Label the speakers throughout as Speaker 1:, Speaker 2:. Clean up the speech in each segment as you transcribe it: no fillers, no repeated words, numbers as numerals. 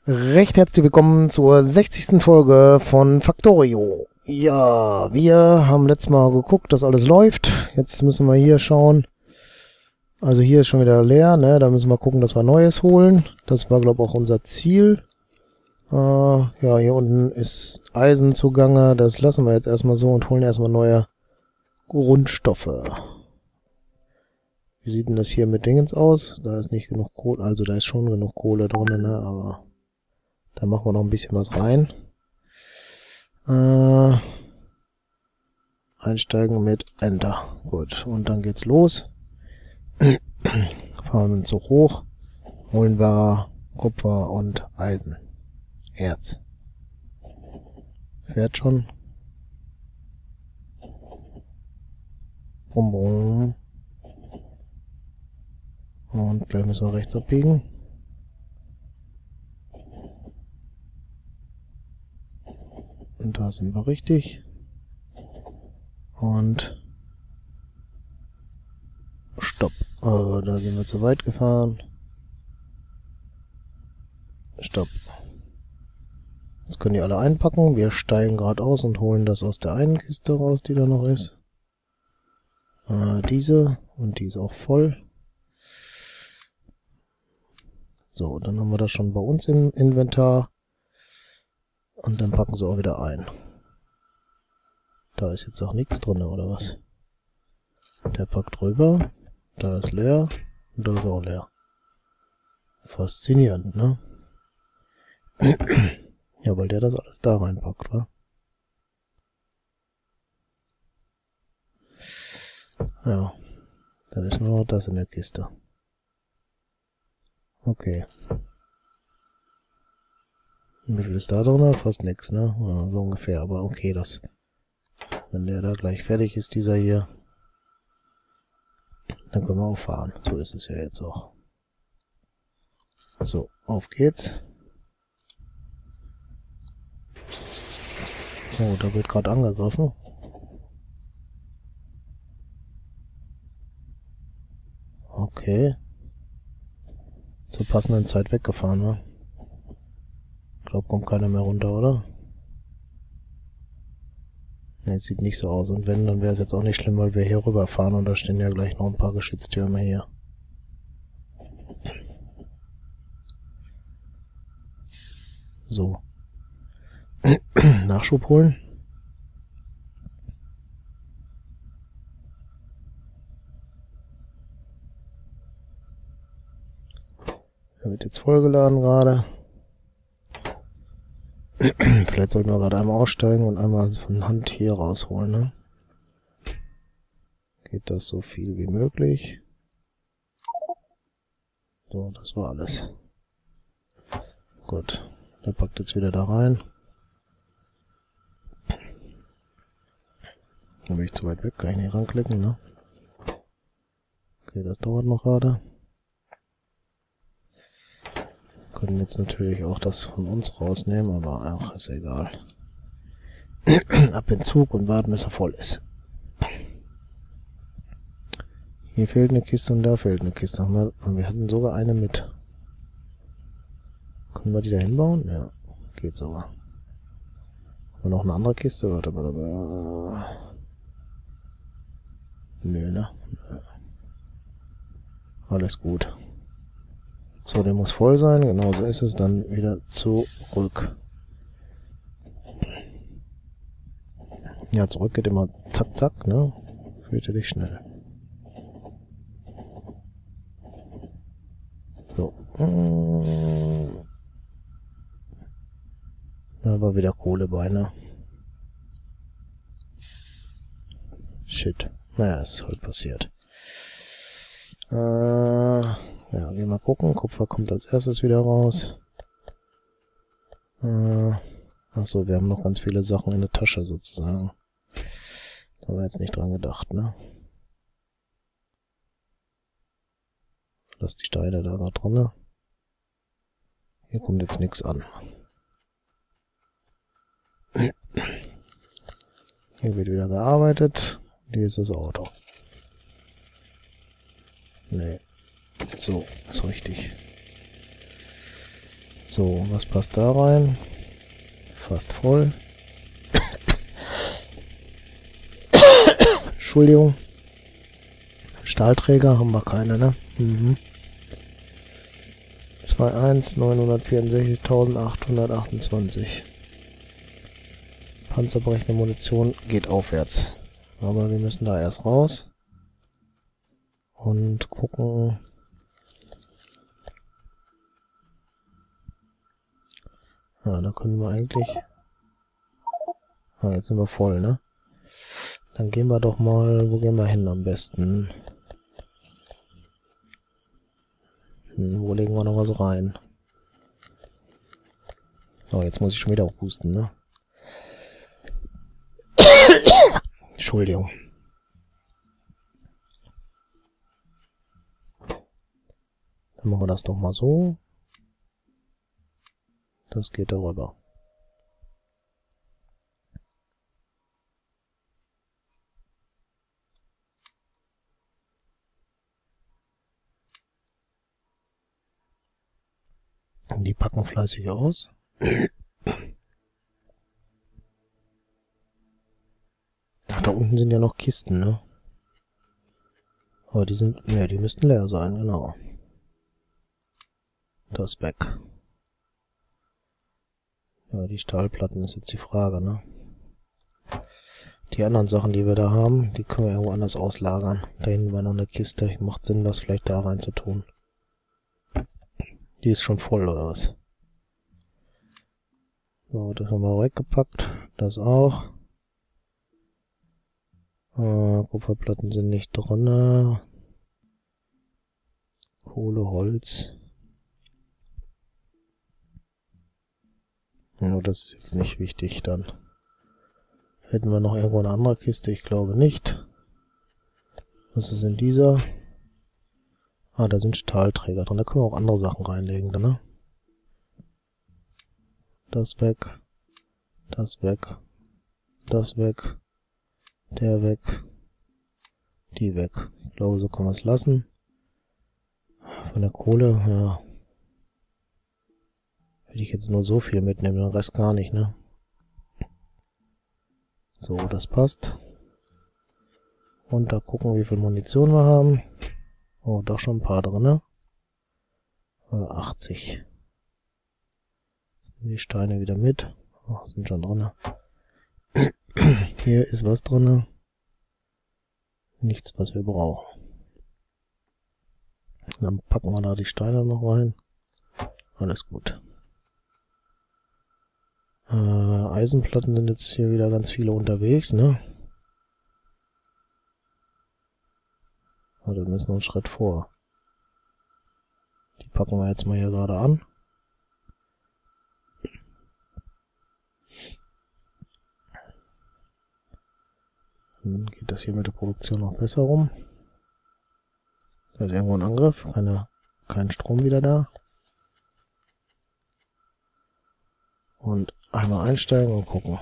Speaker 1: Recht herzlich willkommen zur 60. Folge von Factorio. Ja, wir haben letztes Mal geguckt, dass alles läuft. Jetzt müssen wir hier schauen. Also hier ist schon wieder leer, ne? Da müssen wir gucken, dass wir Neues holen. Das war, glaube ich, auch unser Ziel. Ja, hier unten ist Eisen zugange. Das lassen wir jetzt erstmal so und holen erstmal neue Grundstoffe. Wie sieht denn das hier mit Dingens aus? Da ist nicht genug Kohle, also da ist schon genug Kohle drin, ne? Aber da machen wir noch ein bisschen was rein. Einsteigen mit Enter. Gut, und dann geht's los. Fahren wir den Zug hoch. Holen wir Kupfer und Eisen. Erz. Fährt schon. Bum, bum. Und gleich müssen wir rechts abbiegen. Und da sind wir richtig. Und Stopp. Oh, da sind wir zu weit gefahren. Stopp. Jetzt können die alle einpacken. Wir steigen gerade aus und holen das aus der einen Kiste raus, die da noch ist. Diese. Und die ist auch voll. So, dann haben wir das schon bei uns im Inventar. Und dann packen sie auch wieder ein. Da ist jetzt auch nichts drin, oder was? Der packt rüber. Da ist leer. Und da ist auch leer. Faszinierend, ne? Ja, weil der das alles da reinpackt, wa? Ja. Dann ist nur noch das in der Kiste. Okay. Wie viel ist da drin? Fast nix, ne? Ja, so ungefähr, aber okay, das... Wenn der da gleich fertig ist, dieser hier, dann können wir auch fahren. So ist es ja jetzt auch. So, auf geht's. Oh, da wird gerade angegriffen. Okay. Zur passenden Zeit weggefahren, ne? Ich glaube, kommt keiner mehr runter, oder? Ne, sieht nicht so aus. Und wenn, dann wäre es jetzt auch nicht schlimm, weil wir hier rüberfahren und da stehen ja gleich noch ein paar Geschütztürme hier. So. Nachschub holen. Er wird jetzt vollgeladen gerade. Vielleicht sollten wir gerade einmal aussteigen und einmal von Hand hier rausholen, ne? Geht das so viel wie möglich. So, das war alles. Gut. Der packt jetzt wieder da rein. Da bin ich zu weit weg, kann ich nicht ranklicken, ne? Okay, das dauert noch gerade. Können jetzt natürlich auch das von uns rausnehmen, aber auch ist egal. Ab in den Zug und warten, bis er voll ist. Hier fehlt eine Kiste und da fehlt eine Kiste. Wir hatten sogar eine mit. Können wir die da hinbauen? Ja, geht sogar. Haben wir noch eine andere Kiste? Warte mal. Nö, ne? Alles gut. So, der muss voll sein. Genau so ist es. Dann wieder zurück. Ja, zurück geht immer zack, zack, ne? Fürchterlich schnell. So. Da war wieder Kohle bei, ne? Shit. Naja, ist halt passiert. Ja, gehen wir mal gucken. Kupfer kommt als erstes wieder raus. Achso, wir haben noch ganz viele Sachen in der Tasche sozusagen. Da haben wir jetzt nicht dran gedacht, ne? Lass die Steine da gerade drin. Hier kommt jetzt nichts an. Hier wird wieder gearbeitet. Hier ist das Auto. Nee. So, ist richtig. So, was passt da rein? Fast voll. Entschuldigung. Stahlträger haben wir keine, ne? 2.1.964.828. Panzerbrechende Munition geht aufwärts. Aber wir müssen da erst raus. Und gucken. Ja, da können wir eigentlich... Ah, jetzt sind wir voll, ne? Dann gehen wir doch mal... Wo gehen wir hin am besten? Wo legen wir noch was rein? So, jetzt muss ich schon wieder auch husten, ne? Entschuldigung. Dann machen wir das doch mal so. Das geht darüber. Die packen fleißig aus. Ach, da unten sind ja noch Kisten, ne? Aber die sind... Ja, die müssten leer sein, genau. Das ist weg. Ja, die Stahlplatten ist jetzt die Frage, ne? Die anderen Sachen, die wir da haben, die können wir irgendwo anders auslagern. Da hinten war noch eine Kiste. Macht Sinn, das vielleicht da rein zu tun. Die ist schon voll, oder was? So, das haben wir weggepackt. Das auch. Kupferplatten sind nicht drin. Kohle, Holz. Nur das ist jetzt nicht wichtig dann. Hätten wir noch irgendwo eine andere Kiste? Ich glaube nicht. Was ist in dieser? Ah, da sind Stahlträger drin. Da können wir auch andere Sachen reinlegen, ne? Das weg. Das weg. Das weg. Der weg. Die weg. Ich glaube, so kann man es lassen. Von der Kohle, ja. Will ich jetzt nur so viel mitnehmen, den Rest gar nicht, ne? So, das passt. Und da gucken, wie viel Munition wir haben. Oh, doch schon ein paar drin, ne? 80. Die Steine wieder mit. Oh, sind schon drin. Hier ist was drin. Nichts, was wir brauchen. Dann packen wir da die Steine noch rein. Alles gut. Eisenplatten sind jetzt hier wieder ganz viele unterwegs, ne? Also wir müssen noch einen Schritt vor. Die packen wir jetzt mal hier gerade an. Dann geht das hier mit der Produktion noch besser rum. Da ist irgendwo ein Angriff, kein Strom wieder da. Und einmal einsteigen und gucken.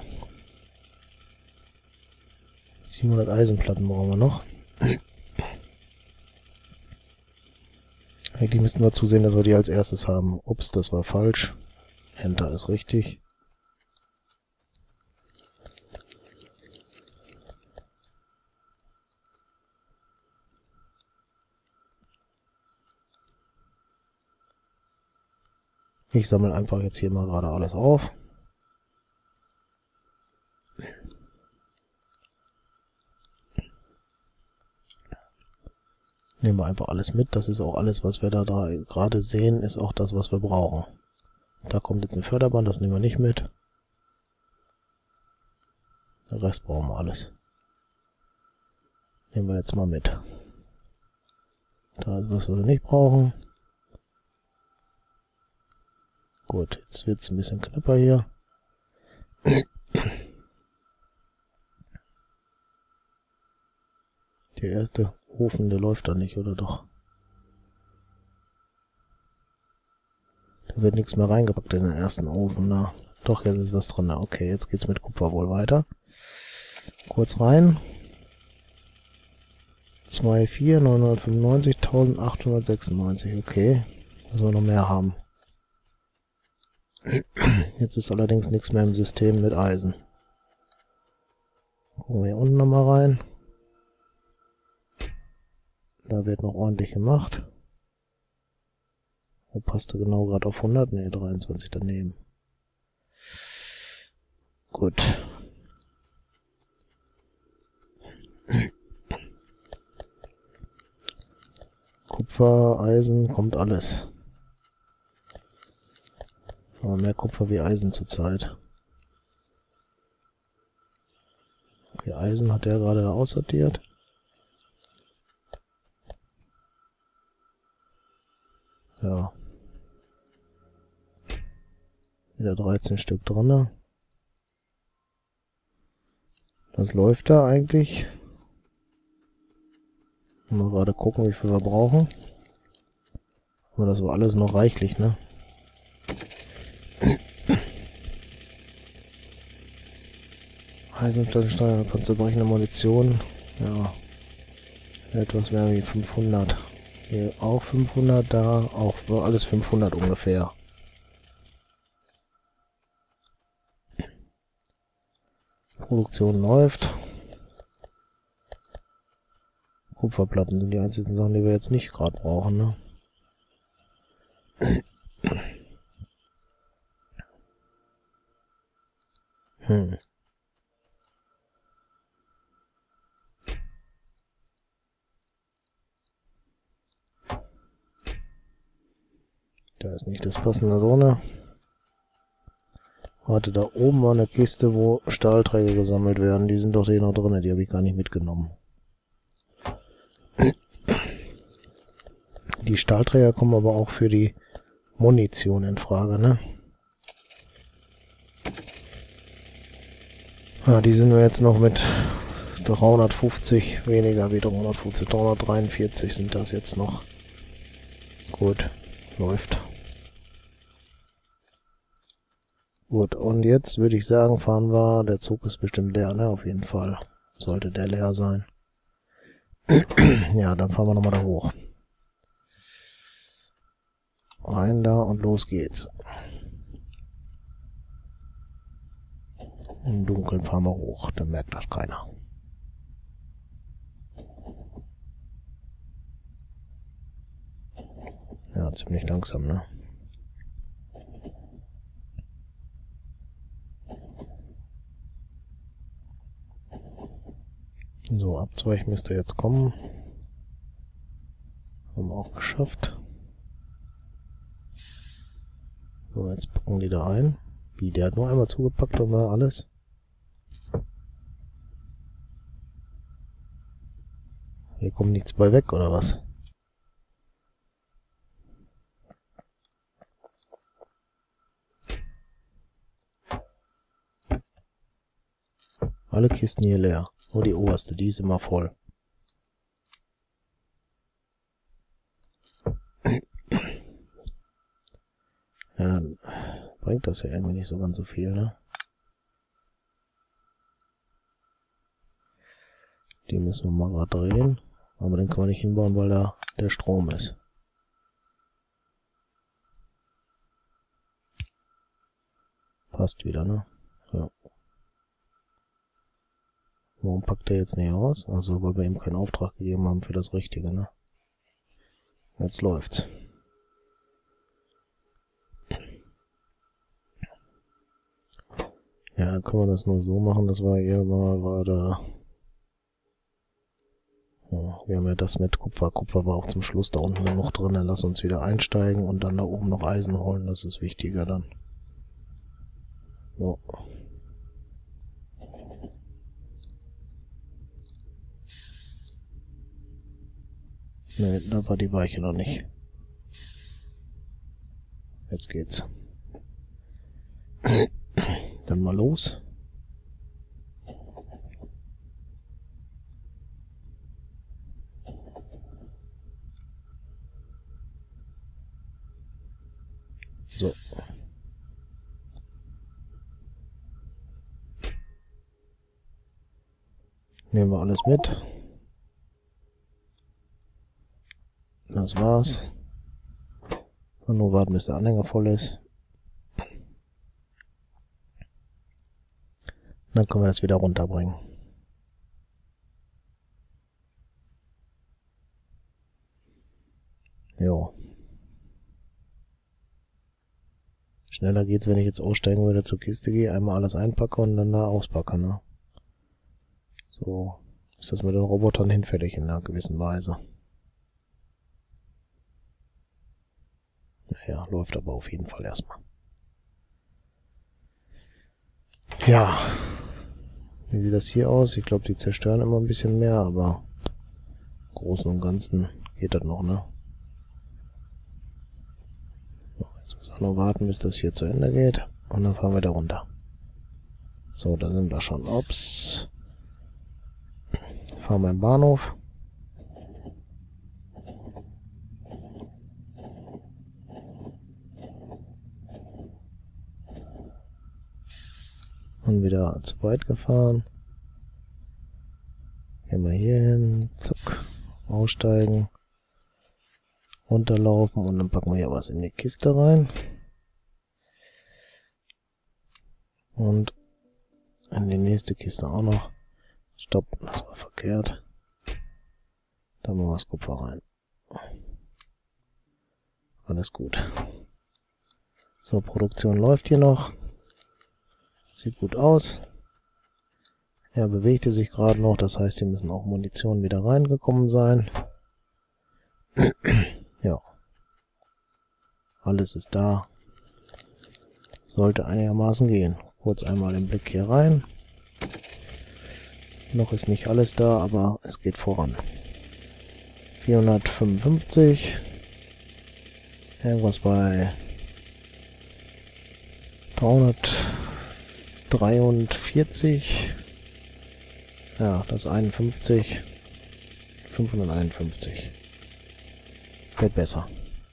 Speaker 1: 700 Eisenplatten brauchen wir noch. Eigentlich müssten wir zusehen, dass wir die als erstes haben. Ups, das war falsch. Enter ist richtig. Ich sammle einfach jetzt hier mal gerade alles auf. Nehmen wir einfach alles mit. Das ist auch alles, was wir da gerade sehen, ist auch das, was wir brauchen. Da kommt jetzt ein Förderband, das nehmen wir nicht mit. Den Rest brauchen wir alles. Nehmen wir jetzt mal mit. Da ist was wir nicht brauchen. Gut, jetzt wird es ein bisschen knapper hier. Der erste Ofen, der läuft da nicht, oder doch? Da wird nichts mehr reingepackt in den ersten Ofen. Na, doch, jetzt ist was drin. Okay, jetzt geht's mit Kupfer wohl weiter. Kurz rein. 2.4.995.896. Okay, müssen wir noch mehr haben. Jetzt ist allerdings nichts mehr im System mit Eisen. Gucken wir hier unten nochmal rein. Da wird noch ordentlich gemacht. Wo passt er genau gerade auf 100? Ne, 23 daneben. Gut. Kupfer, Eisen, kommt alles. Aber mehr Kupfer wie Eisen zurzeit. Okay, Eisen hat er gerade aussortiert. Ja. Wieder 13 Stück drin. Das läuft da eigentlich. Mal gerade gucken, wie viel wir brauchen. Aber das war alles noch reichlich, ne? Eisenplattensteine, panzerbrechende Munition. Ja. Etwas mehr wie 500. Hier auch 500, da auch alles 500 ungefähr. Produktion läuft. Kupferplatten sind die einzigen Sachen, die wir jetzt nicht gerade brauchen, ne? Da ist nicht das passende drin. Warte, da oben war eine Kiste, wo Stahlträger gesammelt werden. Die sind doch hier noch drin, die habe ich gar nicht mitgenommen. Die Stahlträger kommen aber auch für die Munition in Frage, ne? Ja, die sind wir jetzt noch mit 350, weniger wie 350, 343 sind das jetzt noch. Gut, läuft. Gut, und jetzt würde ich sagen, fahren wir, der Zug ist bestimmt leer, ne? Auf jeden Fall sollte der leer sein. Ja, dann fahren wir nochmal da hoch. Rein da und los geht's. Im Dunkeln fahren wir hoch, dann merkt das keiner. Ja, ziemlich langsam, ne? So, Abzweig müsste jetzt kommen. Haben wir auch geschafft. So, jetzt packen die da ein. Wie, der hat nur einmal zugepackt und war alles? Hier kommt nichts bei weg, oder was? Alle Kisten hier leer. Nur die oberste, die ist immer voll. Ja, dann bringt das ja irgendwie nicht so ganz so viel, ne? Die müssen wir mal gerade drehen. Aber den kann man nicht hinbauen, weil da der Strom ist. Passt wieder, ne? Ja. Warum packt er jetzt nicht aus? Also, weil wir ihm keinen Auftrag gegeben haben für das Richtige, ne? Jetzt läuft's. Ja, dann können wir das nur so machen, dass wir hier mal gerade... Ja, wir haben ja das mit Kupfer. Kupfer war auch zum Schluss da unten noch drin. Dann lass uns wieder einsteigen und dann da oben noch Eisen holen. Das ist wichtiger dann. So. Ne, da war die Weiche noch nicht. Jetzt geht's. Dann mal los. So. Nehmen wir alles mit. Das war's. Und nur warten, bis der Anhänger voll ist. Dann können wir das wieder runterbringen. Jo. Schneller geht's, wenn ich jetzt aussteigen würde, zur Kiste gehe, einmal alles einpacke und dann da auspacke, ne? So ist das mit den Robotern hinfällig in einer gewissen Weise. Naja, läuft aber auf jeden Fall erstmal. Ja. Wie sieht das hier aus? Ich glaube, die zerstören immer ein bisschen mehr, aber im Großen und Ganzen geht das noch, ne? Jetzt müssen wir noch warten, bis das hier zu Ende geht. Und dann fahren wir da runter. So, da sind wir schon. Ups. Fahren wir im Bahnhof. Und wieder zu weit gefahren. Gehen wir hier hin. Zack. Aussteigen. Runterlaufen und dann packen wir hier was in die Kiste rein. Und in die nächste Kiste auch noch. Stopp, das war verkehrt. Da machen wir das Kupfer rein. Alles gut. So, Produktion läuft hier noch. Sieht gut aus. Er bewegte sich gerade noch, das heißt, hier müssen auch Munition wieder reingekommen sein. Ja. Alles ist da. Sollte einigermaßen gehen. Kurz einmal den Blick hier rein. Noch ist nicht alles da, aber es geht voran. 455. Irgendwas bei 343. Ja, das 51. 551. Wird besser.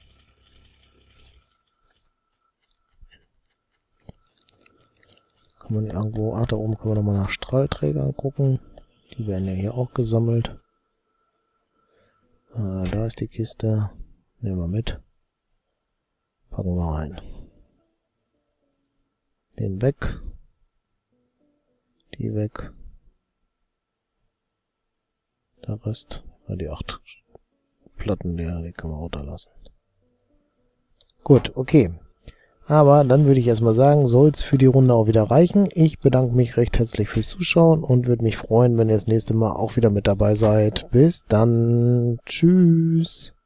Speaker 1: Kann man irgendwo... Ach, da oben können wir nochmal nach Strahlträgern gucken. Die werden ja hier auch gesammelt. Da ist die Kiste. Nehmen wir mit. Packen wir rein. Den weg. Die weg. Der Rest. Die 8 Platten, die können wir runterlassen. Gut, okay. Aber dann würde ich erstmal sagen, soll es für die Runde auch wieder reichen. Ich bedanke mich recht herzlich fürs Zuschauen und würde mich freuen, wenn ihr das nächste Mal auch wieder mit dabei seid. Bis dann. Tschüss.